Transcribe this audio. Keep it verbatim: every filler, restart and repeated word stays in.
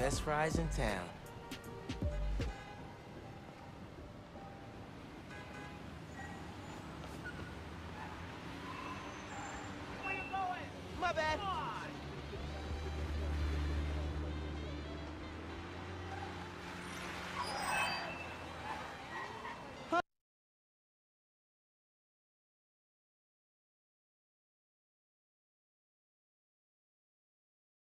best fries in town. Where you going? My bad.